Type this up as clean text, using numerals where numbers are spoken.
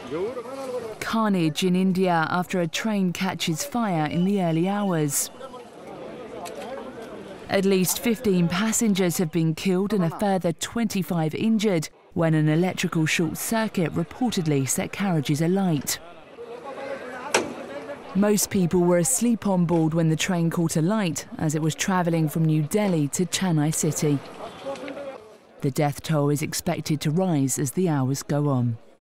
Carnage in India after a train catches fire in the early hours. At least 15 passengers have been killed and a further 25 injured when an electrical short circuit reportedly set carriages alight. Most people were asleep on board when the train caught alight as it was travelling from New Delhi to Chennai city. The death toll is expected to rise as the hours go on.